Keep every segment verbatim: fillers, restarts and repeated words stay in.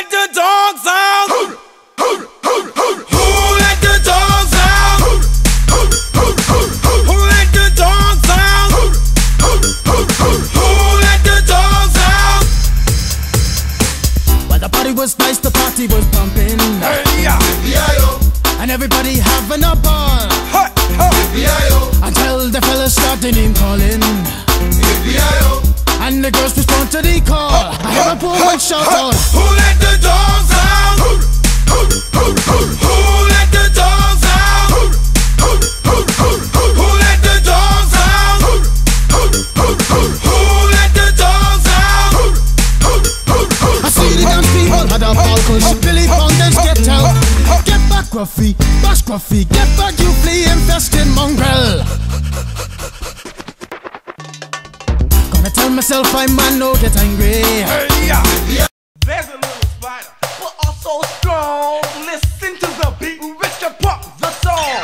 let the dogs out? Who let the dogs out? Who let the dogs out? Who let the dogs out? Well, the party was nice, the party was pumping, Hey, yeah. and everybody having a ball, Hey, hey. until the fellas started name calling, and the girls respond to the call. I hear a woman shout out, Who let the dogs out? Who let the dogs out? Who let the dogs out? Who let the dogs out? I see the dance people had a ball push. Billy Fountains get out. Get back, Gruffy, bash Gruffy. Get back, you flea infested mongrel. Gonna tell myself I man no get angry. Hey, yeah. There's a little spider, but also strong. Listen to the beat, which can pump the song.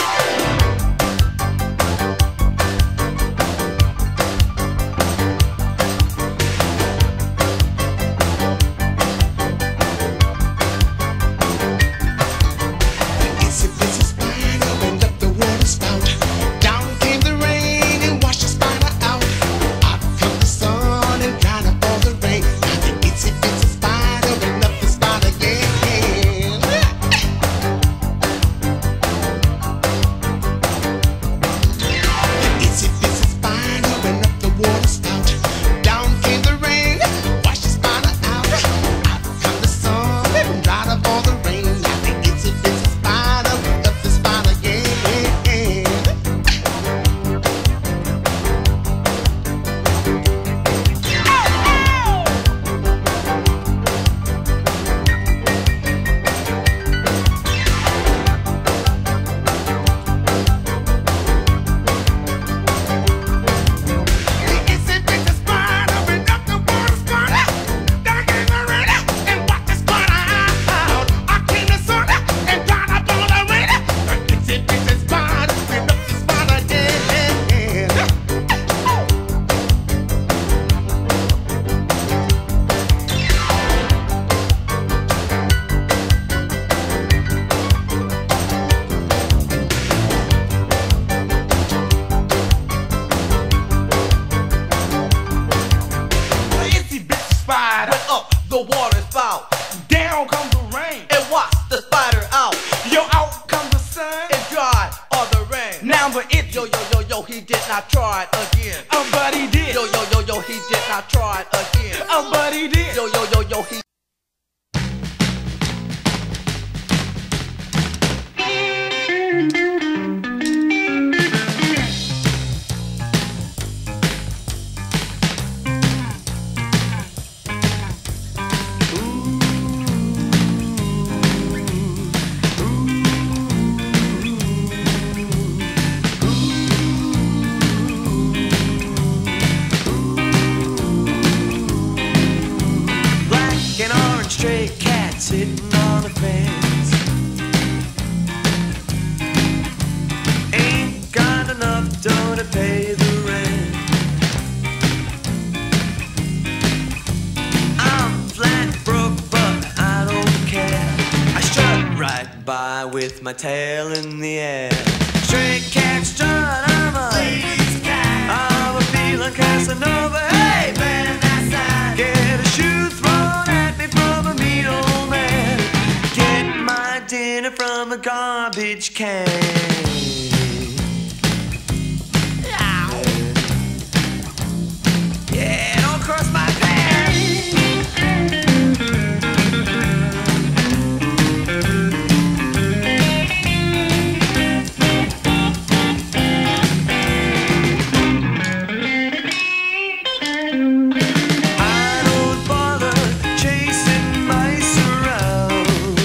It's a busy spider, went up the water spout. Down came the rain and washed the spider out. Out come the sun and dried up all the rain. Now the itsy bitsy spider went up the spout again. The itsy bitsy spider went up the water spout. Down came the rain, washed the spider out. Out come the sun and dried up all the rain. Now the itsy bitsy spider went up the spout again. The itsy bitsy spider went up the water spout. Down came the rain and washed the spider out. Out came the sun and dried up all the rain. The itsy bitsy spider went up the spout again. The itsy bitsy spider went up the water spout. Down comes the rain and washed the spider out. Yo, out comes the sun and dried all the rain. Now the it yo yo yo yo he did not try it again. Um, but he did. Yo yo yo yo he did not try it again. Um, but he did. Yo yo yo yo he. Black and orange stray cat sitting on the fence. Ain't got enough dough to pay the rent. I'm flat broke, but I don't care. I strut right by with my tail in the air. Stray cat strut, I'm a ladies' cat. I'm a feline Casanova. Hey, man, that's that. Get a shoe thrown at me from a mean old man. Get my dinner from a garbage can. Yeah, don't cross my path. I don't bother chasing mice around.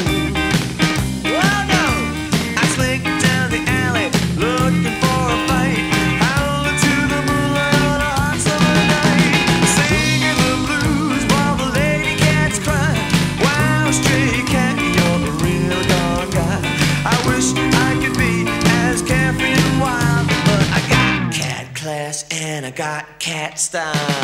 Well, no, I slink down the alley looking for a fight. Howling to the moonlight on a hot summer night, singing the blues while the lady cats cry. Wow, stray cat, you're a real dog guy. I wish I could be as carefree and wild, but I got cat class and I got cat style.